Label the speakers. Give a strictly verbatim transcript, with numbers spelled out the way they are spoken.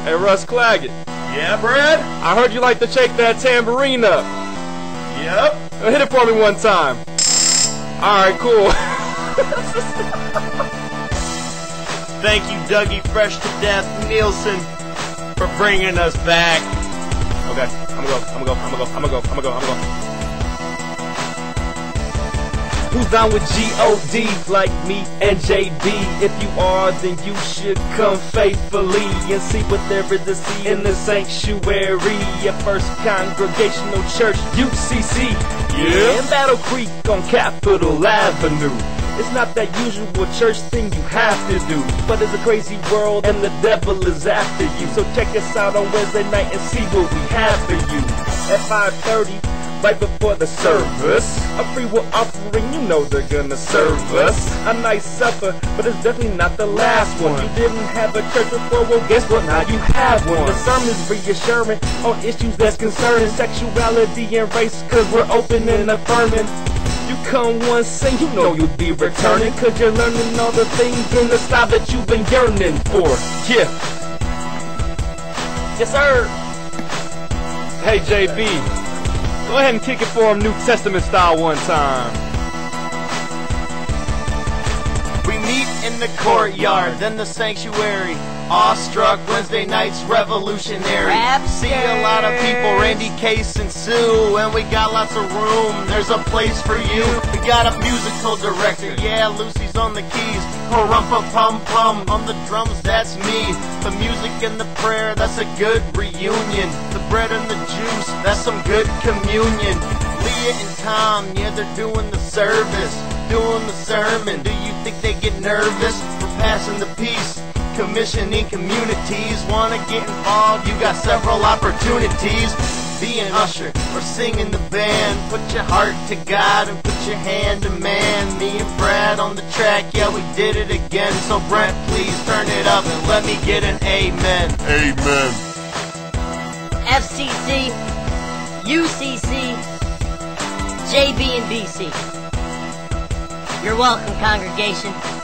Speaker 1: Hey, Russ Claggett.
Speaker 2: Yeah, Brad?
Speaker 1: I heard you like to shake that tambourine up.
Speaker 2: Yep.
Speaker 1: Hit it for me one time. Alright, cool.
Speaker 2: Thank you, Dougie Fresh to Death Nielsen, for bringing us back.
Speaker 1: Okay, I'm gonna go, I'm gonna go, I'm gonna go, I'm gonna go, I'm gonna go, I'm gonna go. Who's down with G O D like me and J B? If you are, then you should come faithfully and see what there is to see in the sanctuary at First Congregational Church, U C C. Yeah, in Battle Creek on Capitol Avenue. It's not that usual church thing you have to do, but it's a crazy world and the devil is after you. So check us out on Wednesday night and see what we have for you. At five thirty, right before the service, a free will offering, you know they're gonna serve us a nice supper, but it's definitely not the last one. You didn't have a church before, well guess what, now you have one. The sermon's reassuring on issues that's concerning sexuality and race, cause we're open and affirming. You come once and you know you'll be returning, cause you're learning all the things in the style that you've been yearning for. Yeah. Yes, sir. Hey, J B. Go ahead and kick it for him New Testament style one time.
Speaker 2: We meet in the courtyard, then the sanctuary. Awestruck, Wednesday night's revolutionary. See a lot of people, Randy, Case, and Sue, and we got lots of room, there's a place for you. We got a musical director, yeah, Lucy's on the keys. Harumpa-pum-pum, on the drums, that's me. The music and the prayer, that's a good reunion. The bread and the juice, that's some good communion. Leah and Tom, yeah, they're doing the service, doing the sermon. Do you think they get nervous for passing the peace? Commissioning communities, wanna get involved, you got several opportunities. Be an usher or sing in the band, put your heart to God and put your hand to man. Me and Brad on the track, yeah, we did it again. So Brent, please turn it up and let me get an amen.
Speaker 3: Amen.
Speaker 4: F C C, U C C, J B and B C. You're welcome, congregation.